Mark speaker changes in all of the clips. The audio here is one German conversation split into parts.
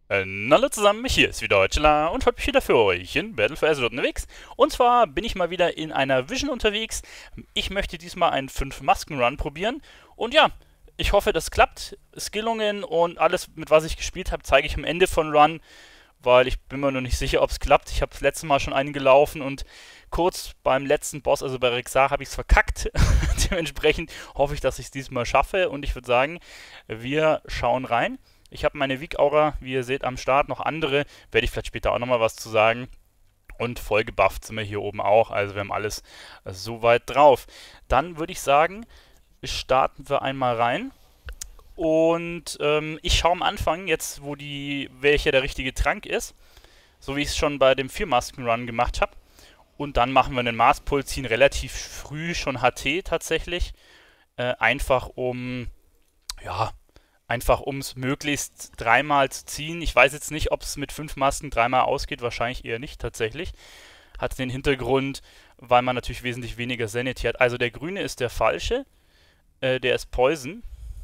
Speaker 1: Hallo zusammen, hier ist wieder Deutschler und heute bin ich wieder für euch in Battle for Azeroth unterwegs. Und zwar bin ich mal wieder in einer Vision unterwegs. Ich möchte diesmal einen 5-Masken-Run probieren. Und ja, ich hoffe, das klappt. Skillungen und alles, mit was ich gespielt habe, zeige ich am Ende von Run, weil ich bin mir noch nicht sicher, ob es klappt. Ich habe das letzte Mal schon einen gelaufen und kurz beim letzten Boss, also bei Rexxar, habe ich es verkackt. Dementsprechend hoffe ich, dass ich es diesmal schaffe und ich würde sagen, wir schauen rein. Ich habe meine Weak-Aura, wie ihr seht, am Start. Noch andere, werde ich vielleicht später auch nochmal was zu sagen. Und voll gebufft sind wir hier oben auch. Also wir haben alles soweit drauf. Dann würde ich sagen, starten wir einmal rein. Und ich schaue am Anfang jetzt, welcher der richtige Trank ist. So wie ich es schon bei dem 4-Masken-Run gemacht habe. Und dann machen wir einen Mars-Pull, ziehen relativ früh schon HT tatsächlich. Einfach um, ja, einfach um es möglichst dreimal zu ziehen. Ich weiß jetzt nicht, ob es mit 5 Masken dreimal ausgeht, wahrscheinlich eher nicht tatsächlich. Hat den Hintergrund, weil man natürlich wesentlich weniger Sanity hat. Also der grüne ist der falsche, der ist Poison.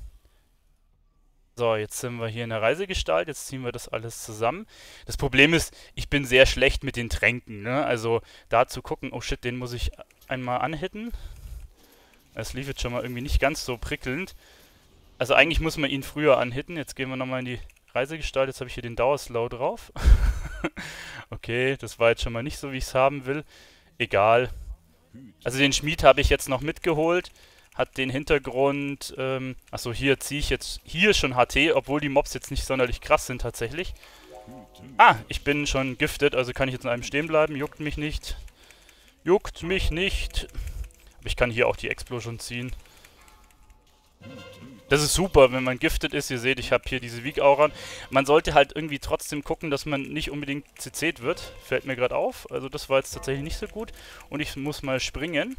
Speaker 1: So, jetzt sind wir hier in der Reisegestalt, jetzt ziehen wir das alles zusammen. Das Problem ist, ich bin sehr schlecht mit den Tränken, ne? Also da zu gucken, oh shit, den muss ich einmal anhitten. Es lief jetzt schon mal irgendwie nicht ganz so prickelnd. Also eigentlich muss man ihn früher anhitten. Jetzt gehen wir nochmal in die Reisegestalt. Jetzt habe ich hier den Dauerslow drauf. Okay, das war jetzt schon mal nicht so, wie ich es haben will. Egal. Also den Schmied habe ich jetzt noch mitgeholt. Hat den Hintergrund, achso, hier ziehe ich jetzt, hier schon HT, obwohl die Mobs jetzt nicht sonderlich krass sind tatsächlich. Ah, ich bin schon gifted, also kann ich jetzt in einem stehen bleiben. Juckt mich nicht. Juckt mich nicht. Aber ich kann hier auch die Explosion ziehen. Das ist super, wenn man giftet ist. Ihr seht, ich habe hier diese Weak-Aura. Man sollte halt irgendwie trotzdem gucken, dass man nicht unbedingt CC'd wird. Fällt mir gerade auf. Also das war jetzt tatsächlich nicht so gut. Und ich muss mal springen.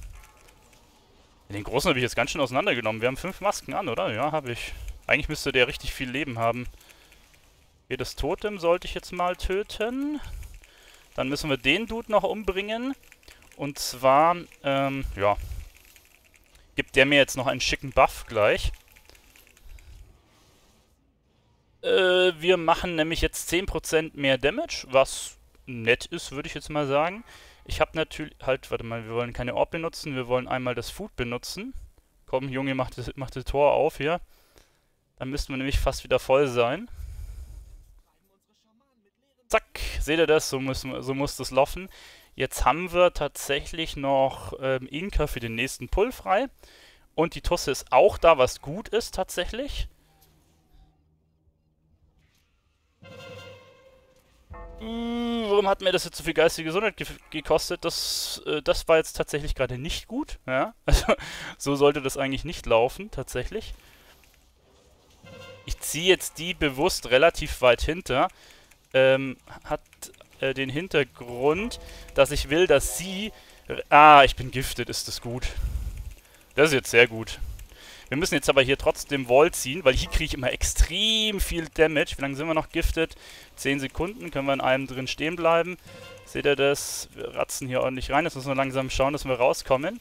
Speaker 1: Den großen habe ich jetzt ganz schön auseinandergenommen. Wir haben 5 Masken an, oder? Ja, habe ich. Eigentlich müsste der richtig viel Leben haben. Hier, das Totem sollte ich jetzt mal töten. Dann müssen wir den Dude noch umbringen. Und zwar, ja, gibt der mir jetzt noch einen schicken Buff gleich. Wir machen nämlich jetzt 10% mehr Damage, was nett ist, würde ich jetzt mal sagen. Ich habe natürlich, halt, warte mal, wir wollen keine Orb benutzen, wir wollen einmal das Food benutzen. Komm, Junge, mach das Tor auf hier. Dann müssten wir nämlich fast wieder voll sein. Zack, seht ihr das? So muss das laufen. Jetzt haben wir tatsächlich noch Inka für den nächsten Pull frei. Und die Tusse ist auch da, was gut ist tatsächlich. Warum hat mir das jetzt so viel geistige Gesundheit gekostet? Das war jetzt tatsächlich gerade nicht gut. Ja? Also, so sollte das eigentlich nicht laufen, tatsächlich. Ich ziehe jetzt die bewusst relativ weit hinter. Hat den Hintergrund, dass ich will, dass sie... Ah, ich bin gifted, ist das gut. Das ist jetzt sehr gut. Wir müssen jetzt aber hier trotzdem Wall ziehen, weil hier kriege ich immer extrem viel Damage. Wie lange sind wir noch giftet? 10 Sekunden. Können wir in einem drin stehen bleiben? Seht ihr das? Wir ratzen hier ordentlich rein. Jetzt müssen wir langsam schauen, dass wir rauskommen.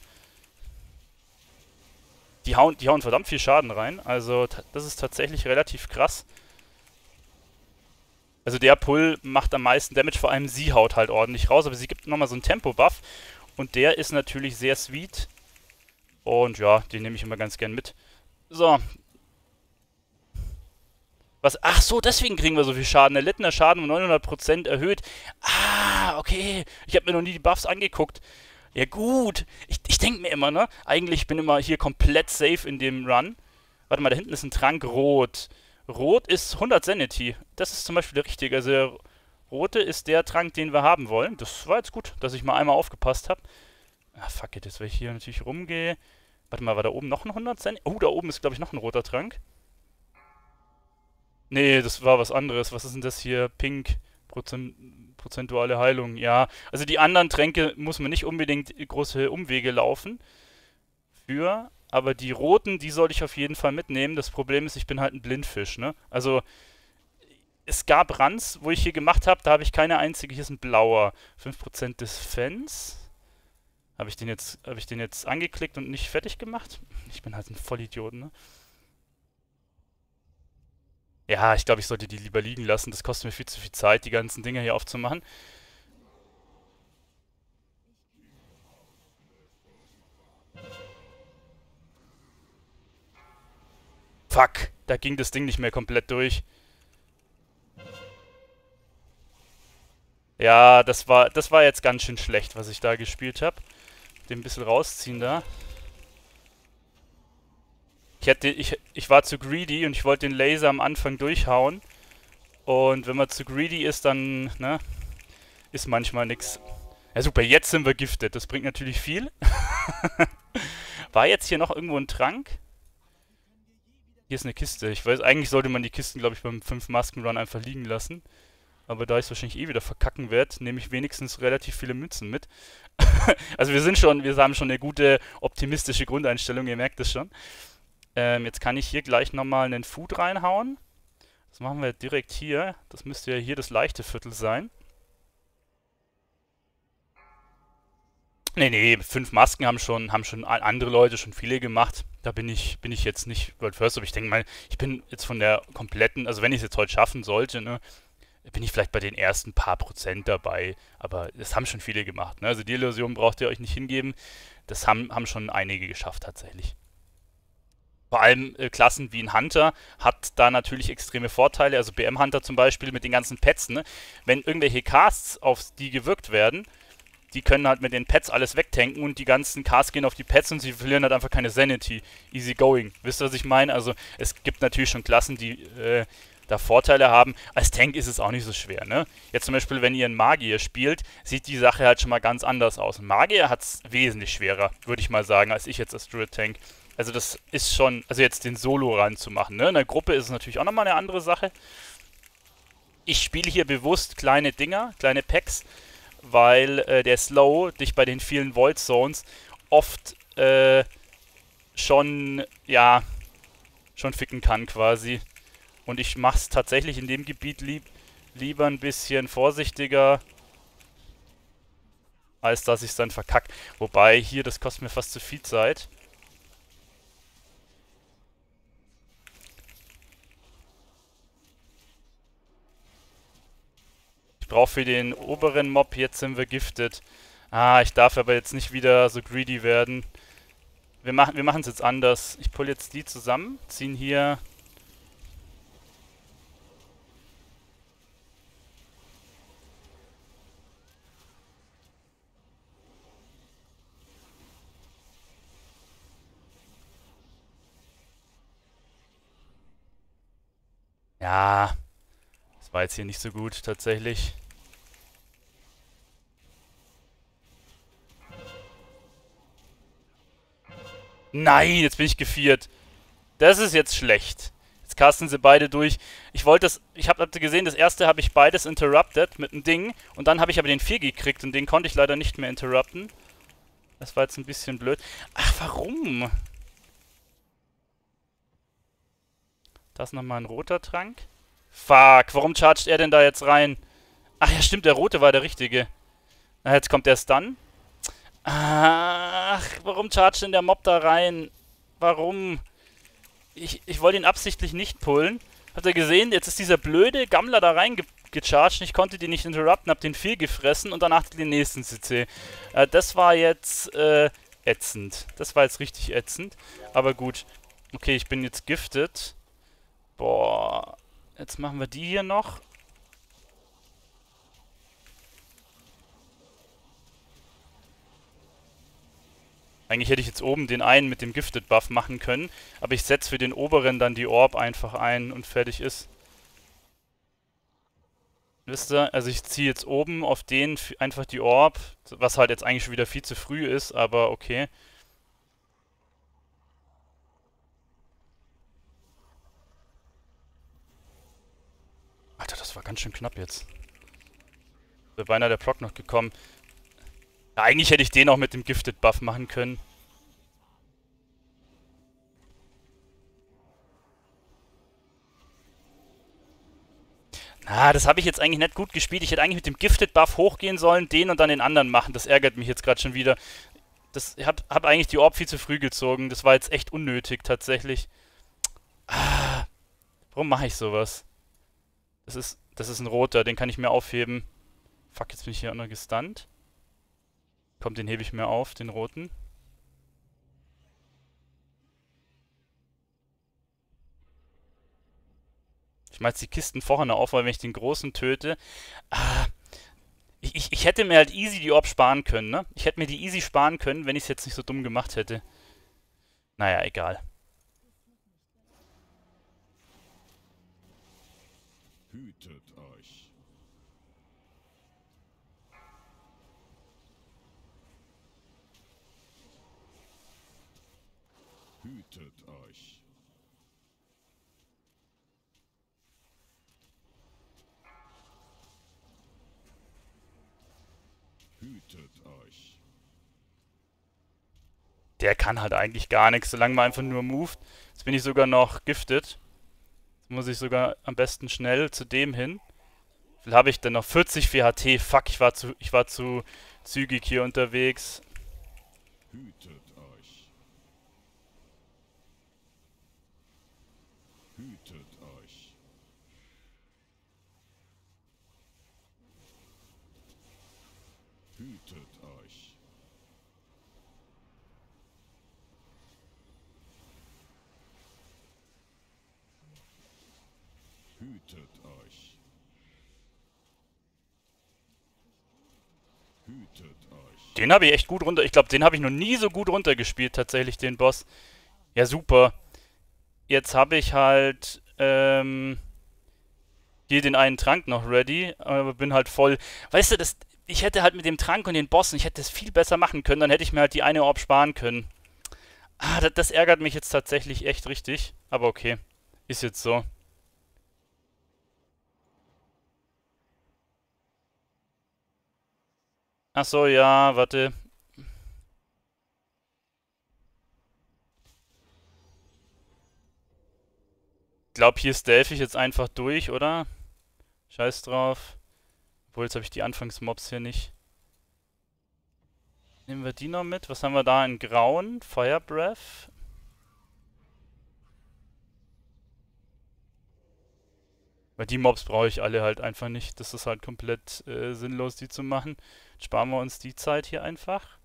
Speaker 1: Die hauen verdammt viel Schaden rein. Also das ist tatsächlich relativ krass. Also der Pull macht am meisten Damage, vor allem sie haut halt ordentlich raus. Aber sie gibt nochmal so einen Tempo-Buff. Und der ist natürlich sehr sweet. Und ja, den nehme ich immer ganz gern mit. So. Was? Ach so, deswegen kriegen wir so viel Schaden. Erlittener Schaden um 900% erhöht. Ah, okay. Ich habe mir noch nie die Buffs angeguckt. Ja gut. Ich denke mir immer, ne? Eigentlich bin ich immer hier komplett safe in dem Run. Warte mal, da hinten ist ein Trank rot. Rot ist 100 Sanity. Das ist zum Beispiel der richtige. Also der rote ist der Trank, den wir haben wollen. Das war jetzt gut, dass ich mal einmal aufgepasst habe. Ah, fuck it, jetzt wenn ich hier natürlich rumgehe. Warte mal, war da oben noch ein 100 Sanity? Oh, da oben ist, glaube ich, noch ein roter Trank. Nee, das war was anderes. Was ist denn das hier? Pink. Prozentuale Heilung. Ja, also die anderen Tränke muss man nicht unbedingt große Umwege laufen für. Aber die roten, die sollte ich auf jeden Fall mitnehmen. Das Problem ist, ich bin halt ein Blindfisch, ne? Also, es gab Runs, wo ich hier gemacht habe, da habe ich keine einzige. Hier ist ein blauer. 5% Defense. Habe ich den jetzt angeklickt und nicht fertig gemacht? Ich bin halt ein Vollidiot, ne? Ja, ich glaube, ich sollte die lieber liegen lassen. Das kostet mir viel zu viel Zeit, die ganzen Dinger hier aufzumachen. Fuck, da ging das Ding nicht mehr komplett durch. Ja, das war jetzt ganz schön schlecht, was ich da gespielt habe. Den ein bisschen rausziehen da. Ich war zu greedy und ich wollte den Laser am Anfang durchhauen. Und wenn man zu greedy ist, dann, ne, ist manchmal nix. Ja super, jetzt sind wir gifted. Das bringt natürlich viel. War jetzt hier noch irgendwo ein Trank? Hier ist eine Kiste. Ich weiß, eigentlich sollte man die Kisten, glaube ich, beim 5-Masken-Run einfach liegen lassen. Aber da ich es wahrscheinlich eh wieder verkacken werde, nehme ich wenigstens relativ viele Münzen mit. Also wir haben schon eine gute optimistische Grundeinstellung, ihr merkt es schon. Jetzt kann ich hier gleich nochmal einen Food reinhauen. Das machen wir direkt hier. Das müsste ja hier das leichte Viertel sein. Nee, 5 Masken haben schon andere Leute schon viele gemacht. Da bin ich jetzt nicht World First, aber ich denke mal, ich bin jetzt von der kompletten, also wenn ich es jetzt heute schaffen sollte, ne, bin ich vielleicht bei den ersten paar Prozent dabei. Aber das haben schon viele gemacht, ne? Also die Illusion braucht ihr euch nicht hingeben. Das haben schon einige geschafft tatsächlich. Vor allem Klassen wie ein Hunter hat da natürlich extreme Vorteile. Also BM Hunter zum Beispiel mit den ganzen Pets, ne? Wenn irgendwelche Casts auf die gewirkt werden, die können halt mit den Pets alles wegtanken und die ganzen Casts gehen auf die Pets und sie verlieren halt einfach keine Sanity. Easy going. Wisst ihr, was ich meine? Also es gibt natürlich schon Klassen, die da Vorteile haben. Als Tank ist es auch nicht so schwer, ne? Jetzt zum Beispiel, wenn ihr einen Magier spielt, sieht die Sache halt schon mal ganz anders aus. Ein Magier hat es wesentlich schwerer, würde ich mal sagen, als ich jetzt als Druid Tank. Also das ist schon, also jetzt den Solo ranzumachen, ne? In der Gruppe ist es natürlich auch nochmal eine andere Sache. Ich spiele hier bewusst kleine Dinger, kleine Packs, weil der Slow dich bei den vielen Void Zones oft schon, ja, schon ficken kann quasi. Und ich mach's tatsächlich in dem Gebiet lieber ein bisschen vorsichtiger, als dass ich's dann verkack. Wobei hier, das kostet mir fast zu viel Zeit. Ich brauche für den oberen Mob, jetzt sind wir gifted. Ah, ich darf aber jetzt nicht wieder so greedy werden. Wir machen es jetzt anders. Ich pull jetzt die zusammen, ziehen hier. Ja, das war jetzt hier nicht so gut tatsächlich. Nein, jetzt bin ich geviert. Das ist jetzt schlecht. Jetzt casten sie beide durch. Habt ihr gesehen, das erste habe ich beides interrupted mit einem Ding und dann habe ich aber den 4 gekriegt und den konnte ich leider nicht mehr interrupten. Das war jetzt ein bisschen blöd. Ach, warum? Da ist nochmal ein roter Trank. Fuck, warum chargt er denn da jetzt rein? Ach ja, stimmt, der rote war der richtige. Na, jetzt kommt der Stun. Ach, warum chargt denn der Mob da rein? Warum? Ich wollte ihn absichtlich nicht pullen. Habt ihr gesehen? Jetzt ist dieser blöde Gammler da reingecharged. Ich konnte den nicht interrupten, hab den 4 gefressen und danach den nächsten CC. Das war jetzt ätzend. Das war jetzt richtig ätzend. Aber gut. Okay, ich bin jetzt gifted. Boah. Jetzt machen wir die hier noch. Eigentlich hätte ich jetzt oben den einen mit dem Gifted Buff machen können, aber ich setze für den oberen dann die Orb einfach ein und fertig ist. Wisst ihr, also ich ziehe jetzt oben auf den einfach die Orb, was halt jetzt eigentlich schon wieder viel zu früh ist, aber okay. Alter, das war ganz schön knapp jetzt. Wäre beinahe der Proc noch gekommen. Ja, eigentlich hätte ich den auch mit dem Gifted Buff machen können. Na, das habe ich jetzt eigentlich nicht gut gespielt. Ich hätte eigentlich mit dem Gifted Buff hochgehen sollen, den und dann den anderen machen. Das ärgert mich jetzt gerade schon wieder. Ich hab eigentlich die Orb viel zu früh gezogen. Das war jetzt echt unnötig, tatsächlich. Warum mache ich sowas? Das ist ein roter, den kann ich mir aufheben. Fuck, jetzt bin ich hier auch noch gestunt. Komm, den hebe ich mir auf, den roten. Ich mache jetzt die Kisten vorne auf, weil wenn ich den großen töte... Ah, ich hätte mir halt easy die Orb sparen können, ne? Ich hätte mir die easy sparen können, wenn ich es jetzt nicht so dumm gemacht hätte. Naja, egal.
Speaker 2: Hütet euch. Hütet euch. Hütet euch.
Speaker 1: Der kann halt eigentlich gar nichts, solange man einfach nur moved. Jetzt bin ich sogar noch gifted. Jetzt muss ich sogar am besten schnell zu dem hin. Wie viel habe ich denn noch? 40 4HT. Fuck, ich war zu zügig hier unterwegs.
Speaker 2: Hütet euch. Hütet euch. Hütet euch. Hütet euch. Hütet euch.
Speaker 1: Den habe ich echt gut runter... Ich glaube, den habe ich noch nie so gut runtergespielt, tatsächlich, den Boss. Ja, super. Jetzt habe ich halt, hier den einen Trank noch ready, aber bin halt voll... Weißt du, ich hätte halt mit dem Trank und den Bossen, ich hätte das viel besser machen können, dann hätte ich mir halt die eine Orb sparen können. Ah, das ärgert mich jetzt tatsächlich echt richtig. Aber okay, ist jetzt so. Ach so, ja, warte. Ich glaube, hier stealth ich jetzt einfach durch, oder? Scheiß drauf. Obwohl, jetzt habe ich die Anfangsmobs hier nicht. Nehmen wir die noch mit. Was haben wir da in Grauen? Fire Breath. Weil die Mobs brauche ich alle halt einfach nicht. Das ist halt komplett sinnlos, die zu machen. Jetzt sparen wir uns die Zeit hier einfach.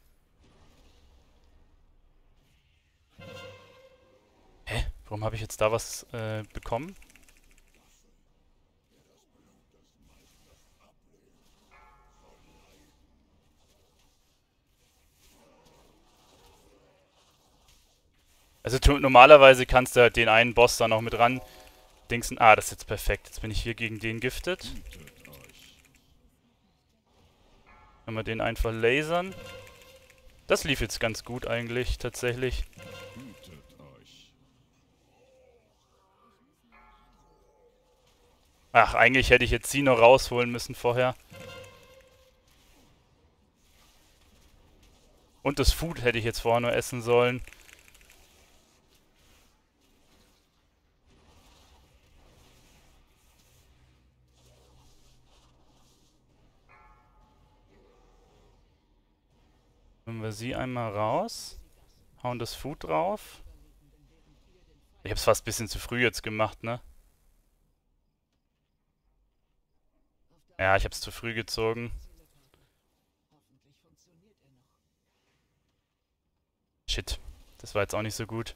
Speaker 1: Hä? Warum habe ich jetzt da was bekommen? Also normalerweise kannst du halt den einen Boss da noch mit ran dingsen. Ah, das ist jetzt perfekt. Jetzt bin ich hier gegen den giftet.
Speaker 2: Hütet euch.
Speaker 1: Können wir den einfach lasern. Das lief jetzt ganz gut eigentlich, tatsächlich.
Speaker 2: Hütet euch.
Speaker 1: Ach, eigentlich hätte ich jetzt sie noch rausholen müssen vorher. Und das Food hätte ich jetzt vorher nur essen sollen. Nehmen wir sie einmal raus. Hauen das Food drauf. Ich hab's fast ein bisschen zu früh jetzt gemacht, ne? Ja, ich hab's zu früh gezogen. Shit. Das war jetzt auch nicht so gut.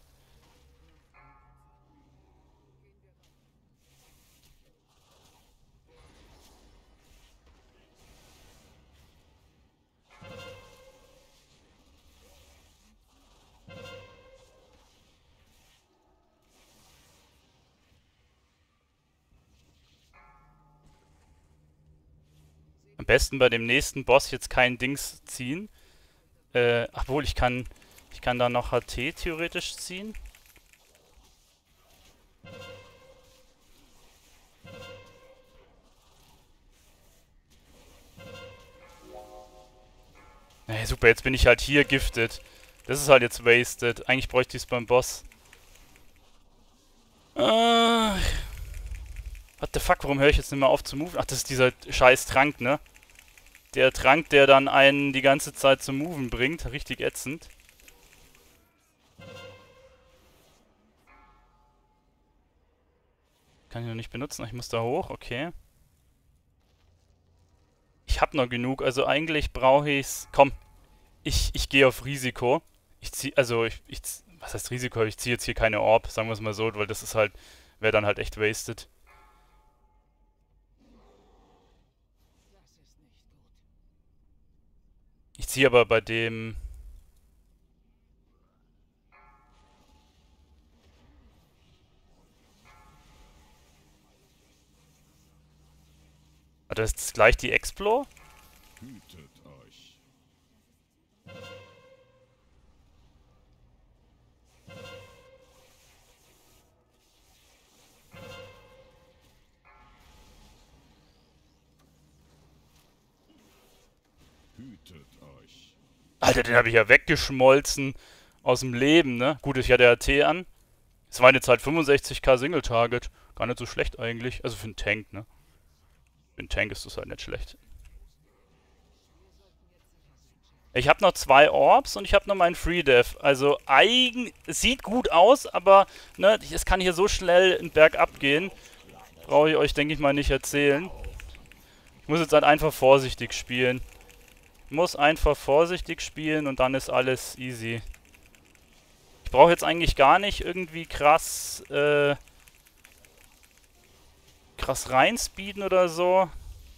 Speaker 1: Am besten bei dem nächsten Boss jetzt kein Dings ziehen. Obwohl, ich kann da noch HT theoretisch ziehen. Super, jetzt bin ich halt hier gifted. Das ist halt jetzt wasted. Eigentlich bräuchte ich es beim Boss. What the fuck, warum höre ich jetzt nicht mehr auf zu moven? Ach, das ist dieser scheiß Trank, ne? Der Trank, der dann einen die ganze Zeit zum Moven bringt. Richtig ätzend. kann ich noch nicht benutzen. Ich muss da hoch, okay. Ich habe noch genug, also eigentlich brauche ich's. Komm, ich gehe auf Risiko. Ich ziehe, also was heißt Risiko? Ich ziehe jetzt hier keine Orb, sagen wir es mal so, weil das ist halt, wäre dann halt echt wasted. Ich ziehe aber bei dem. Ah, das ist gleich die Explore?
Speaker 2: Hütet euch. Hütet euch.
Speaker 1: Alter, den habe ich ja weggeschmolzen aus dem Leben, ne? Gut, ich hatte ja T an. Es waren jetzt halt 65k Single Target. Gar nicht so schlecht eigentlich. Also für einen Tank, ne? Für einen Tank ist das halt nicht schlecht. Ich habe noch 2 Orbs und ich habe noch meinen Free Death. Also es sieht gut aus, aber ne, es kann hier so schnell in Berg abgehen. Brauche ich euch, denke ich mal, nicht erzählen. Ich muss jetzt halt einfach vorsichtig spielen. Muss einfach vorsichtig spielen und dann ist alles easy. Ich brauche jetzt eigentlich gar nicht irgendwie krass reinspeeden oder so.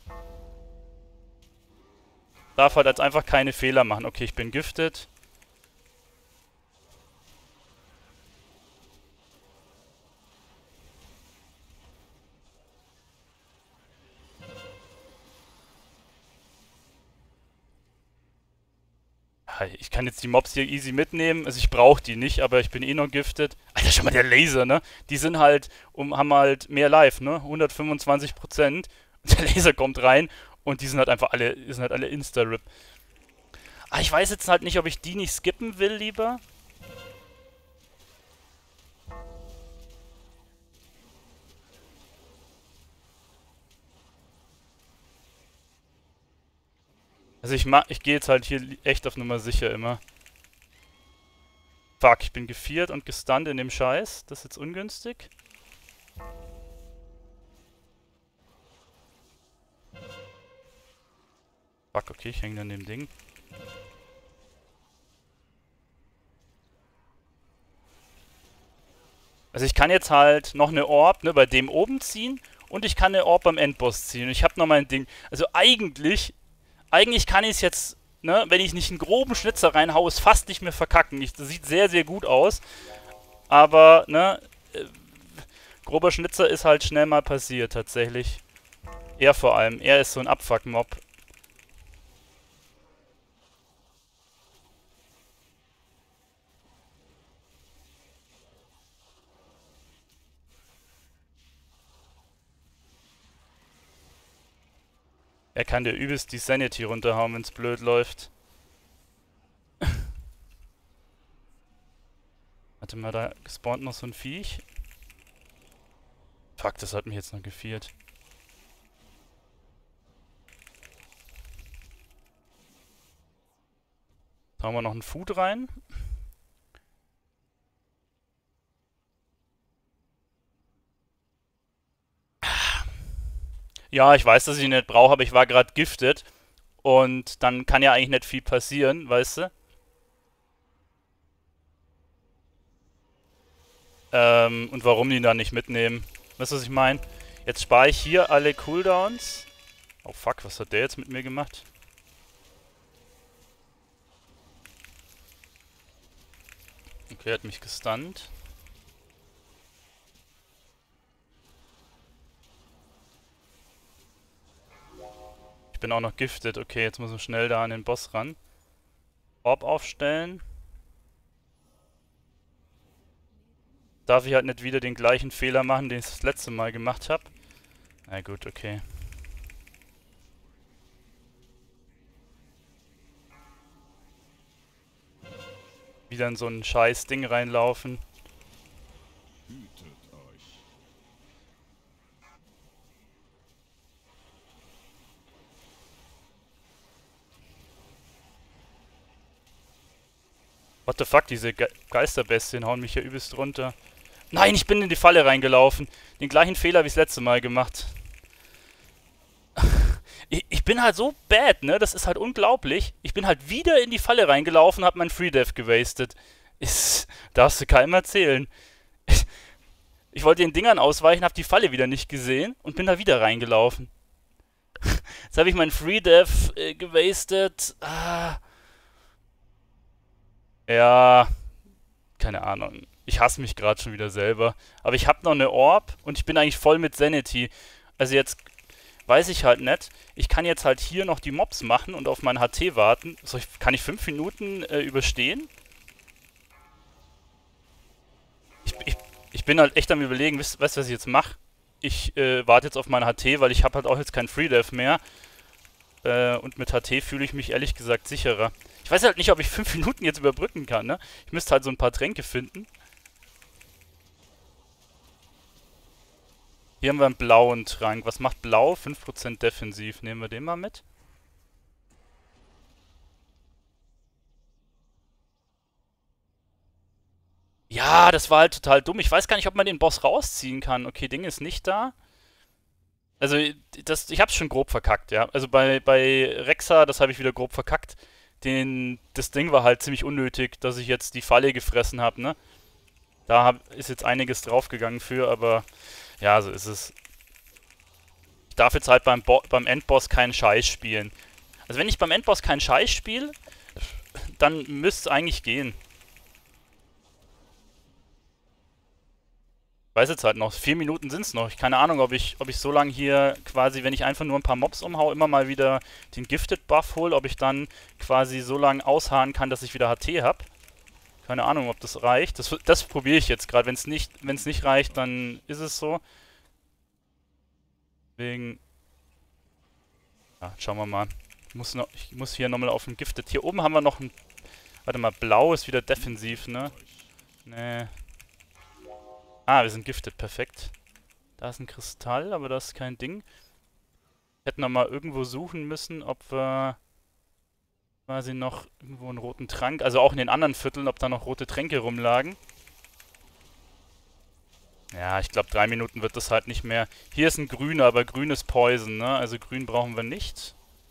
Speaker 1: Darf halt jetzt einfach keine Fehler machen. Okay, ich bin gifted. Ich kann jetzt die Mobs hier easy mitnehmen. Also ich brauche die nicht, aber ich bin eh noch gifted. Alter, schau mal, der Laser, ne? Die sind halt, haben halt mehr Life, ne? 125%. Der Laser kommt rein und die sind halt einfach alle, Insta-Rip. Ah, ich weiß jetzt halt nicht, ob ich die nicht skippen will, lieber. Also ich gehe jetzt halt hier echt auf Nummer sicher immer. Fuck, ich bin geviert und gestunt in dem Scheiß. Das ist jetzt ungünstig. Fuck, okay, ich hänge an dem Ding. Also ich kann jetzt halt noch eine Orb, ne, bei dem oben ziehen und ich kann eine Orb beim Endboss ziehen. Und ich habe noch mein Ding. Also eigentlich kann ich es jetzt, ne, wenn ich nicht einen groben Schnitzer reinhaue, ist fast nicht mehr verkacken. Das sieht sehr, sehr gut aus. Aber, ne, grober Schnitzer ist halt schnell mal passiert, tatsächlich. Er vor allem. Er ist so ein Abfuck-Mob. Er kann dir übelst die Sanity runterhauen, wenn's blöd läuft. Warte mal, da spawnt noch so ein Viech. Fuck, das hat mich jetzt noch gefiert. Da haben wir noch einen Food rein. Ja, ich weiß, dass ich ihn nicht brauche, aber ich war gerade gifted. Und dann kann ja eigentlich nicht viel passieren, weißt du? Und warum die dann nicht mitnehmen? Weißt du, was ich meine? Jetzt spare ich hier alle Cooldowns. Oh fuck, was hat der jetzt mit mir gemacht? Okay, er hat mich gestunt. Ich bin auch noch gifted. Okay, jetzt muss ich schnell da an den Boss ran. Orb aufstellen. Darf ich halt nicht wieder den gleichen Fehler machen, den ich das letzte Mal gemacht habe. Na gut, okay. Wieder in so ein scheiß Ding reinlaufen.
Speaker 2: Hütet euch.
Speaker 1: What the fuck, diese Geisterbestien hauen mich hier übelst runter. Nein, ich bin in die Falle reingelaufen. Den gleichen Fehler wie das letzte Mal gemacht. Ich bin halt so bad, ne? Das ist halt unglaublich. Ich bin halt wieder in die Falle reingelaufen, hab mein Free Death gewastet. Darfst du keinem erzählen. Ich wollte den Dingern ausweichen, hab die Falle wieder nicht gesehen und bin da wieder reingelaufen. Jetzt habe ich meinen Free Death gewastet. Ja, keine Ahnung. Ich hasse mich gerade schon wieder selber. Aber ich habe noch eine Orb und ich bin eigentlich voll mit Sanity. Also jetzt weiß ich halt nicht. Ich kann jetzt halt hier noch die Mobs machen und auf mein HT warten. Kann ich 5 Minuten überstehen? Ich bin halt echt am Überlegen, weißt du, was ich jetzt mache? Ich warte jetzt auf mein HT, weil ich habe halt auch jetzt kein Free Death mehr. Und mit HT fühle ich mich ehrlich gesagt sicherer. Ich weiß halt nicht, ob ich 5 Minuten jetzt überbrücken kann, ne? Ich müsste halt so ein paar Tränke finden. Hier haben wir einen blauen Trank. Was macht blau? 5% defensiv. Nehmen wir den mal mit. Ja, das war halt total dumm. Ich weiß gar nicht, ob man den Boss rausziehen kann. Okay, Ding ist nicht da. Also, ich hab's schon grob verkackt, ja. Also bei Rexa, das habe ich wieder grob verkackt. Das Ding war halt ziemlich unnötig, dass ich jetzt die Falle gefressen habe, ne? Ist jetzt einiges draufgegangen für, aber ja, so ist es. Ich darf jetzt halt beim Endboss keinen Scheiß spielen. Also wenn ich beim Endboss keinen Scheiß spiele, dann müsste es eigentlich gehen. Weiß jetzt halt noch, 4 Minuten sind es noch. Keine Ahnung, ob ich so lange hier quasi, wenn ich einfach nur ein paar Mobs umhau, immer mal wieder den Gifted Buff hole, ob ich dann quasi so lange ausharren kann, dass ich wieder HT habe. Keine Ahnung, ob das reicht. Das probiere ich jetzt gerade. Wenn es nicht reicht, dann ist es so. Deswegen. Ja, schauen wir mal. Ich muss hier nochmal auf den Gifted. Hier oben haben wir noch ein. Warte mal, blau ist wieder defensiv, ne? Nee. Ah, wir sind gifted, perfekt. Da ist ein Kristall, aber das ist kein Ding. Wir hätten nochmal irgendwo suchen müssen, ob wir quasi noch irgendwo einen roten Trank, also auch in den anderen Vierteln, ob da noch rote Tränke rumlagen. Ja, ich glaube 3 Minuten wird das halt nicht mehr. Hier ist ein grüner, aber grün ist Poison, ne? Also grün brauchen wir nicht.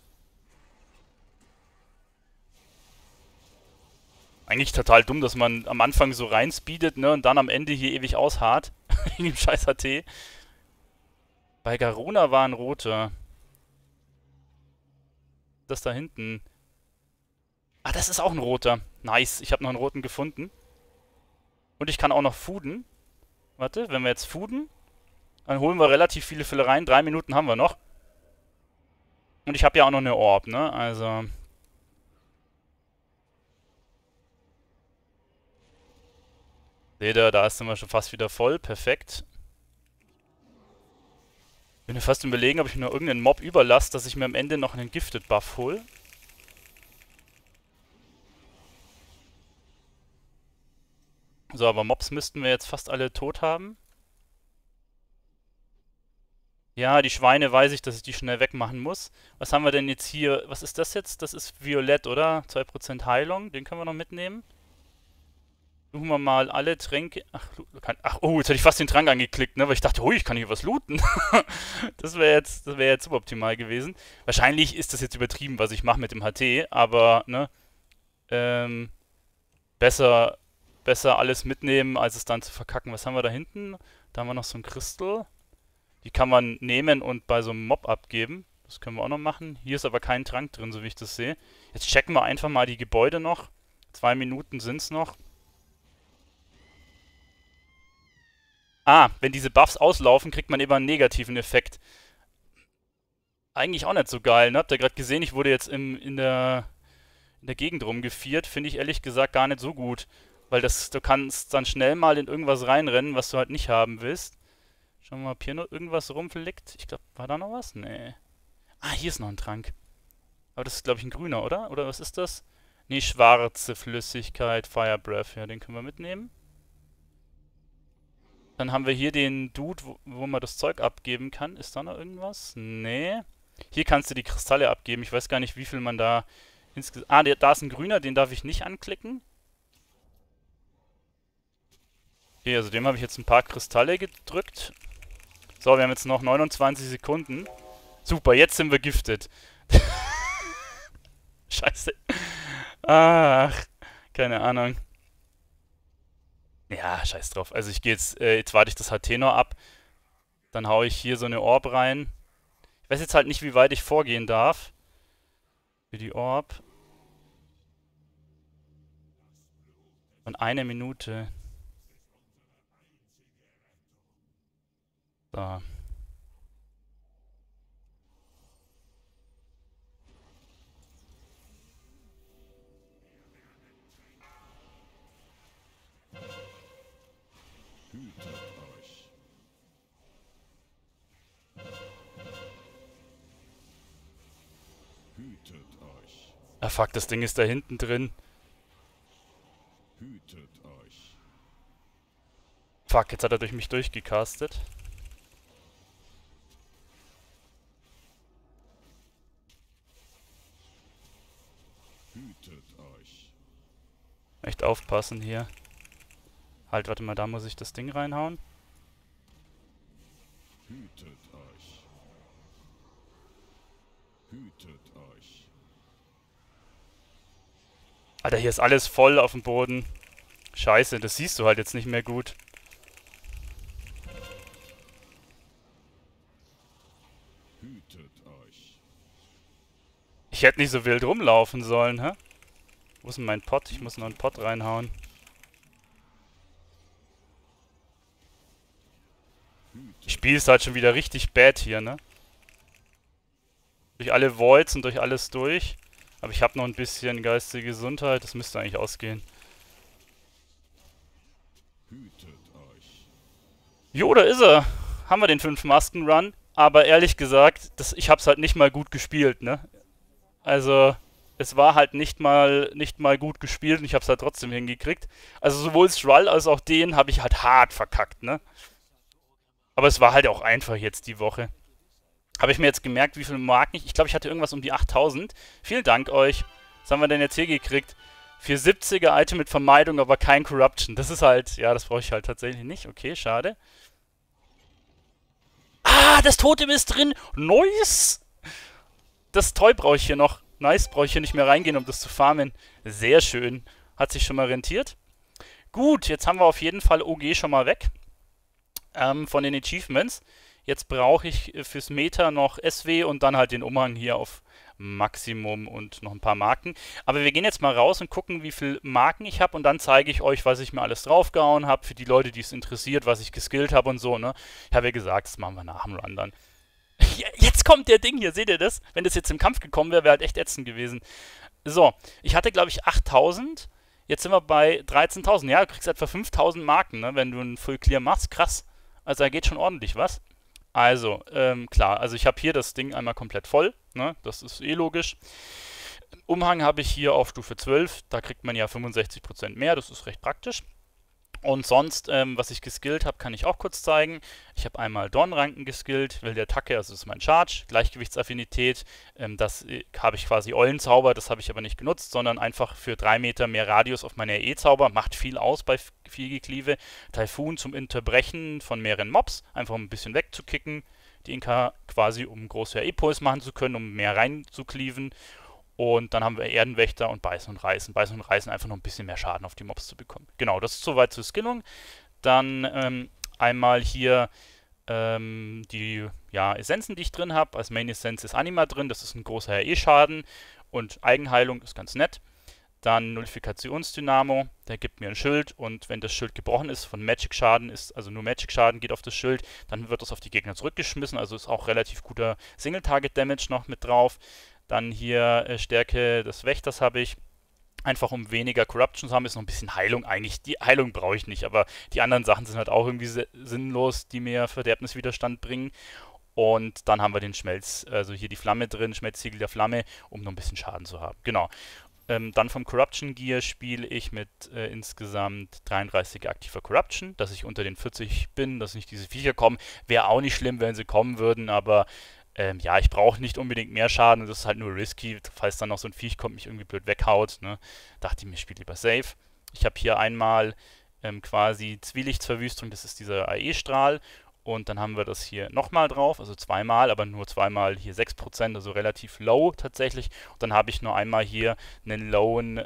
Speaker 1: Eigentlich total dumm, dass man am Anfang so reinspeedet, ne? Und dann am Ende hier ewig ausharrt. In dem scheiß HT. Bei Garona war ein roter. Das da hinten. Ah, das ist auch ein roter. Nice, ich habe noch einen roten gefunden. Und ich kann auch noch fooden. Warte, wenn wir jetzt fooden, dann holen wir relativ viele Fälle rein. 3 Minuten haben wir noch. Und ich habe ja auch noch eine Orb, ne? Also. Seht ihr, da ist sind wir schon fast wieder voll. Perfekt. Bin mir fast überlegen, ob ich mir noch irgendeinen Mob überlasse, dass ich mir am Ende noch einen Gifted Buff hole. So, aber Mobs müssten wir jetzt fast alle tot haben. Ja, die Schweine weiß ich, dass ich die schnell wegmachen muss. Was haben wir denn jetzt hier? Was ist das jetzt? Das ist Violett, oder? 2% Heilung, den können wir noch mitnehmen. Suchen wir mal alle Tränke. Oh, jetzt hätte ich fast den Trank angeklickt, ne? Weil ich dachte, hui, ich kann hier was looten. Das wäre jetzt suboptimal gewesen. Wahrscheinlich ist das jetzt übertrieben, was ich mache mit dem HT, aber, ne? Ähm, besser alles mitnehmen, als es dann zu verkacken. Was haben wir da hinten? Da haben wir noch so ein Crystal. Die kann man nehmen und bei so einem Mob abgeben. Das können wir auch noch machen. Hier ist aber kein Trank drin, so wie ich das sehe. Jetzt checken wir einfach mal die Gebäude noch. 2 Minuten sind es noch. Ah, wenn diese Buffs auslaufen, kriegt man immer einen negativen Effekt. Eigentlich auch nicht so geil, ne? Habt ihr gerade gesehen, ich wurde jetzt in der Gegend rumgeviert. Finde ich ehrlich gesagt gar nicht so gut. Weil du kannst dann schnell mal in irgendwas reinrennen, was du halt nicht haben willst. Schauen wir mal, ob hier noch irgendwas rumfliegt. Ich glaube, war da noch was? Nee. Ah, hier ist noch ein Trank. Aber das ist, glaube ich, ein grüner, oder? Oder was ist das? Nee, schwarze Flüssigkeit, Fire Breath. Ja, den können wir mitnehmen. Dann haben wir hier den Dude, wo man das Zeug abgeben kann. Ist da noch irgendwas? Nee. Hier kannst du die Kristalle abgeben. Ich weiß gar nicht, wie viel man da insgesamt... Da ist ein grüner, den darf ich nicht anklicken. Okay, also dem habe ich jetzt ein paar Kristalle gedrückt. So, wir haben jetzt noch 29 Sekunden. Super, jetzt sind wir giftet. Scheiße. Ach, keine Ahnung. Ja, scheiß drauf. Also ich gehe jetzt warte ich das HT noch ab. Dann haue ich hier so eine Orb rein. Ich weiß jetzt halt nicht, wie weit ich vorgehen darf. Für die Orb. Und eine Minute. So.
Speaker 2: Hütet euch. Hütet euch.
Speaker 1: Ah fuck, das Ding ist da hinten drin.
Speaker 2: Hütet euch.
Speaker 1: Fuck, jetzt hat er durch mich durchgecastet.
Speaker 2: Hütet euch.
Speaker 1: Echt aufpassen hier. Halt, warte mal, da muss ich das Ding reinhauen.
Speaker 2: Hütet euch. Hütet euch.
Speaker 1: Alter, hier ist alles voll auf dem Boden. Scheiße, das siehst du halt jetzt nicht mehr gut.
Speaker 2: Hütet euch.
Speaker 1: Ich hätte nicht so wild rumlaufen sollen, hä? Wo ist denn mein Pot? Ich muss noch einen Pot reinhauen. Ich spiele es halt schon wieder richtig bad hier, ne? Durch alle Voids und durch alles durch. Aber ich habe noch ein bisschen geistige Gesundheit. Das müsste eigentlich ausgehen.
Speaker 2: Hütet euch.
Speaker 1: Jo, da ist er. Haben wir den 5-Masken-Run. Aber ehrlich gesagt, ich hab's halt nicht mal gut gespielt, ne? Also, es war halt nicht mal gut gespielt und ich hab's halt trotzdem hingekriegt. Also sowohl Strull als auch den habe ich halt hart verkackt, ne? Aber es war halt auch einfach jetzt die Woche. Habe ich mir jetzt gemerkt, wie viele Marken ich glaube, ich hatte irgendwas um die 8000. Vielen Dank euch. Was haben wir denn jetzt hier gekriegt? 470er Item mit Vermeidung, aber kein Corruption. Das ist halt, ja, das brauche ich halt tatsächlich nicht. Okay, schade. Ah, das Totem ist drin. Nice. Das Toy brauche ich hier noch. Nice, brauche ich hier nicht mehr reingehen, um das zu farmen. Sehr schön. Hat sich schon mal rentiert. Gut, jetzt haben wir auf jeden Fall OG schon mal weg. Von den Achievements. Jetzt brauche ich fürs Meta noch SW und dann halt den Umhang hier auf Maximum und noch ein paar Marken. Aber wir gehen jetzt mal raus und gucken, wie viel Marken ich habe und dann zeige ich euch, was ich mir alles draufgehauen habe, für die Leute, die es interessiert, was ich geskillt habe und so, ne? Ich habe ja gesagt, das machen wir nach dem Run dann. Jetzt kommt der Ding hier, seht ihr das? Wenn das jetzt im Kampf gekommen wäre, wäre halt echt ätzend gewesen. So, ich hatte glaube ich 8000, jetzt sind wir bei 13.000. Ja, du kriegst etwa 5000 Marken, ne, wenn du einen Full Clear machst. Krass. Also da geht schon ordentlich was. Also, klar, also ich habe hier das Ding einmal komplett voll, ne? Das ist eh logisch. Umhang habe ich hier auf Stufe 12, da kriegt man ja 65% mehr, das ist recht praktisch. Und sonst, was ich geskillt habe, kann ich auch kurz zeigen. Ich habe einmal Dornranken geskillt, wilde Attacke, also das ist mein Charge, Gleichgewichtsaffinität. Das habe ich quasi Eulenzauber, das habe ich aber nicht genutzt, sondern einfach für 3 Meter mehr Radius auf meine E-Zauber. Macht viel aus bei viel Geklieve. Taifun zum Unterbrechen von mehreren Mobs, einfach um ein bisschen wegzukicken. Die Inka quasi, um große E-Puls machen zu können, um mehr reinzuklieven. Und dann haben wir Erdenwächter und Beißen und Reißen. Beißen und Reißen einfach noch ein bisschen mehr Schaden auf die Mobs zu bekommen. Genau, das ist soweit zur Skillung. Dann einmal hier die Essenzen, die ich drin habe. Als Main Essenz ist Anima drin, das ist ein großer RE-Schaden. Und Eigenheilung ist ganz nett. Dann Nullifikationsdynamo, der gibt mir ein Schild und wenn das Schild gebrochen ist von Magic-Schaden, also nur Magic-Schaden geht auf das Schild, dann wird das auf die Gegner zurückgeschmissen, also ist auch relativ guter Single-Target-Damage noch mit drauf. Dann hier Stärke des Wächters habe ich. Einfach um weniger Corruption zu haben, ist noch ein bisschen Heilung. Eigentlich, die Heilung brauche ich nicht, aber die anderen Sachen sind halt auch irgendwie sinnlos, die mir Verderbniswiderstand bringen. Und dann haben wir den also hier die Flamme drin, Schmelzsiegel der Flamme, um noch ein bisschen Schaden zu haben. Genau. Dann vom Corruption Gear spiele ich mit insgesamt 33 aktiver Corruption, dass ich unter den 40 bin, dass nicht diese Viecher kommen. Wäre auch nicht schlimm, wenn sie kommen würden, aber ja, ich brauche nicht unbedingt mehr Schaden, das ist halt nur risky, falls dann noch so ein Viech kommt, mich irgendwie blöd weghaut, ne? Dachte ich mir, spiele lieber safe. Ich habe hier einmal quasi Zwielichtverwüstung, das ist dieser AE-Strahl. Und dann haben wir das hier nochmal drauf, also zweimal, aber nur zweimal hier 6%, also relativ low tatsächlich. Und dann habe ich nur einmal hier einen lowen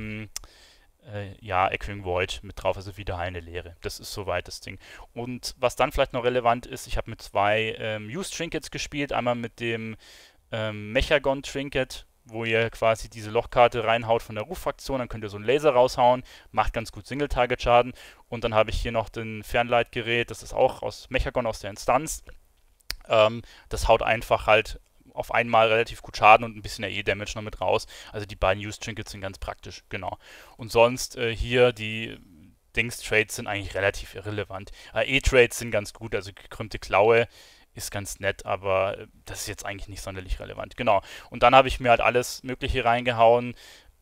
Speaker 1: ja, Echoing Void mit drauf, also wieder eine Leere. Das ist soweit das Ding. Und was dann vielleicht noch relevant ist, ich habe mit zwei Use Trinkets gespielt. Einmal mit dem Mechagon Trinket, wo ihr quasi diese Lochkarte reinhaut von der Ruffraktion, dann könnt ihr so einen Laser raushauen, macht ganz gut Single-Target-Schaden. Und dann habe ich hier noch den Fernleitgerät, das ist auch aus Mechagon, aus der Instanz. Das haut einfach halt auf einmal relativ gut Schaden und ein bisschen AE-Damage noch mit raus. Also die beiden Use-Trinkets sind ganz praktisch, genau. Und sonst hier die Dings-Trades sind eigentlich relativ irrelevant. AE-Trades sind ganz gut, also gekrümmte Klaue ist ganz nett, aber das ist jetzt eigentlich nicht sonderlich relevant. Genau. Und dann habe ich mir halt alles Mögliche reingehauen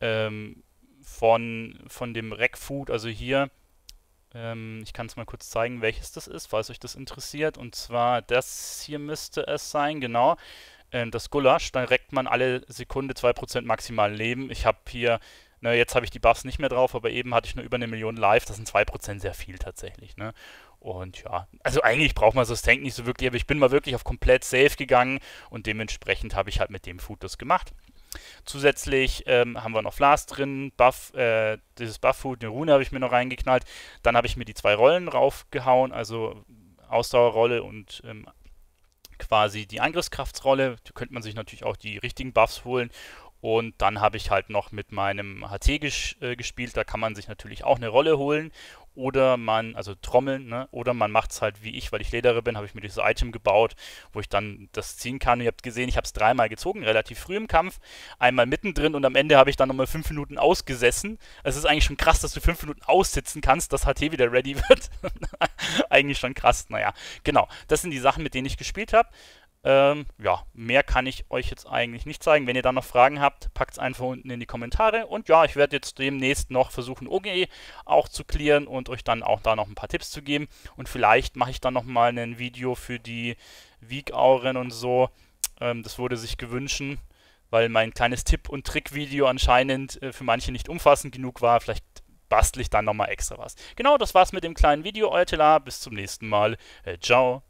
Speaker 1: von dem Rack-Food, also hier. Ich kann es mal kurz zeigen, welches das ist, falls euch das interessiert. Und zwar das hier müsste es sein, genau. Das Gulasch, dann reckt man alle Sekunde 2% maximal Leben. Ich habe hier, ne, jetzt habe ich die Buffs nicht mehr drauf, aber eben hatte ich nur über 1 Million Life. Das sind 2% sehr viel tatsächlich, ne? Und ja, also eigentlich braucht man das Tank nicht so wirklich, aber ich bin mal wirklich auf komplett safe gegangen und dementsprechend habe ich halt mit dem Food das gemacht. Zusätzlich haben wir noch Flas drin, Buff, dieses Buff-Food, eine Rune habe ich mir noch reingeknallt. Dann habe ich mir die zwei Rollen raufgehauen, also Ausdauerrolle und quasi die Angriffskraftsrolle. Da könnte man sich natürlich auch die richtigen Buffs holen. Und dann habe ich halt noch mit meinem HT gespielt. Da kann man sich natürlich auch eine Rolle holen. Oder man, also trommeln, ne? Oder man macht es halt wie ich, weil ich Ledere bin, habe ich mir dieses Item gebaut, wo ich dann das ziehen kann. Und ihr habt gesehen, ich habe es dreimal gezogen, relativ früh im Kampf. Einmal mittendrin und am Ende habe ich dann nochmal 5 Minuten ausgesessen. Es ist eigentlich schon krass, dass du 5 Minuten aussitzen kannst, dass HT wieder ready wird. Eigentlich schon krass, naja. Genau, das sind die Sachen, mit denen ich gespielt habe. Ja, mehr kann ich euch jetzt eigentlich nicht zeigen. Wenn ihr da noch Fragen habt, packt es einfach unten in die Kommentare. Und ja, ich werde jetzt demnächst noch versuchen, OGE auch zu clearen und euch dann auch da noch ein paar Tipps zu geben. Und vielleicht mache ich dann nochmal ein Video für die Weak-Auren und so. Das wurde sich gewünscht, weil mein kleines Tipp- und Trick-Video anscheinend für manche nicht umfassend genug war. Vielleicht bastle ich dann nochmal extra was. Genau, das war's mit dem kleinen Video, euer Telar. Bis zum nächsten Mal. Ciao.